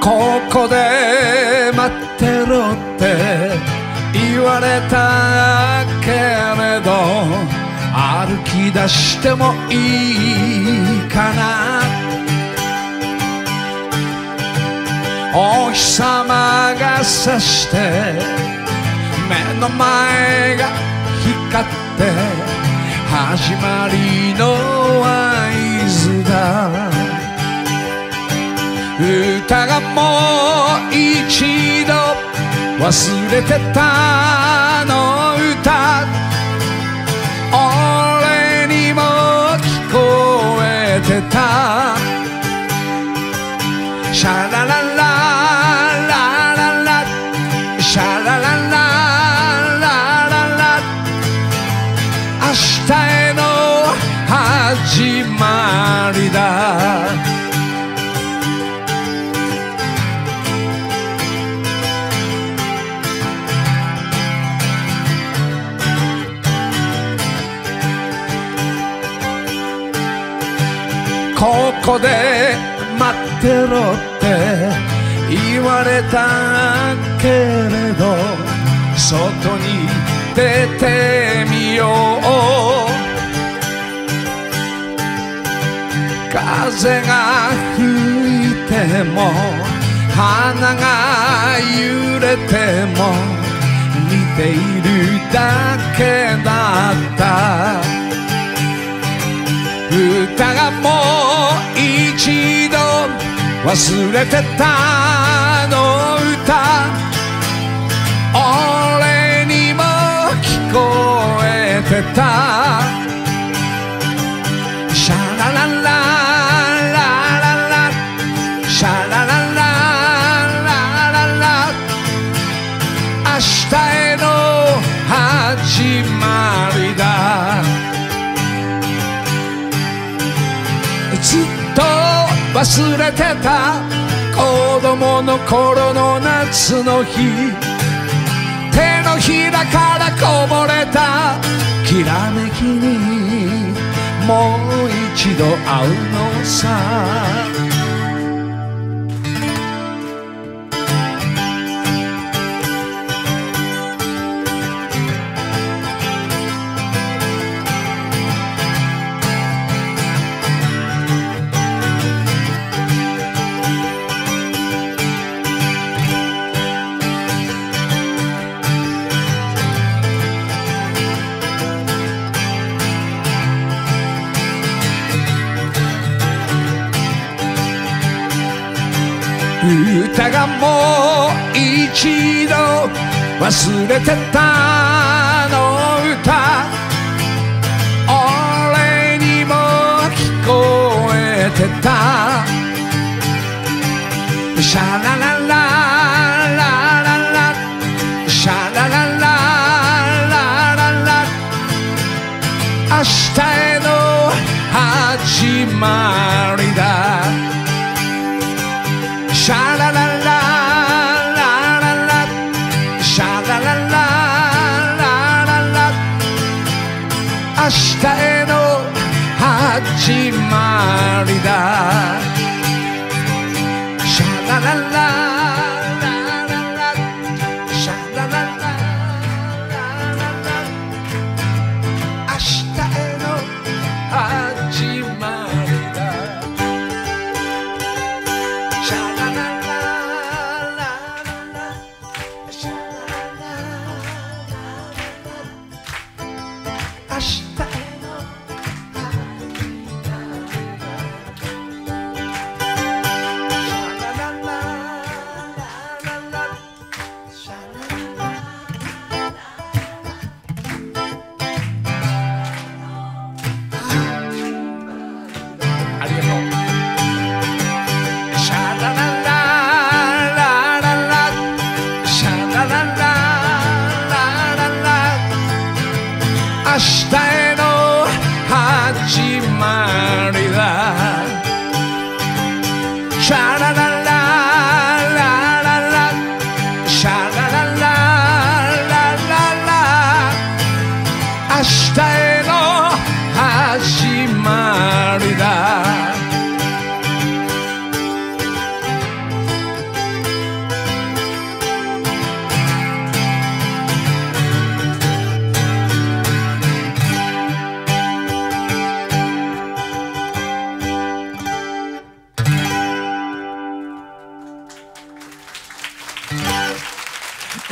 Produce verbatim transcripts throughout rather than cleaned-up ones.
ここで待ってろって言われたけれど歩き出してもいいかな。お日様が差して目の前が光って始まりの合図だ。歌がもう一度忘れてたの歌、俺にも聞こえてた。シャララララララシャララララララ、明日への始まりだ。ここで待ってろって言われたけれど外に出てみよう。風が吹いても花が揺れても見ているだけだった。歌がもう一度忘れてたの歌、俺にも聞こえてた。シャララララララシャララララララ、明日への始まりだ。ずっと忘れてた子供の頃の夏の日、手のひらからこぼれたきらめきにもう一度会うのさ。歌がもう一度忘れてたの歌、俺にも聞こえてた。シャララララララシャララララララ、明日への始まりだ。シャララララララシャララララララ、明日への始まりだ。シャララララララシャラララララ、明日への始まりだ。シャララ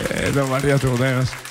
えー、どうもありがとうございます。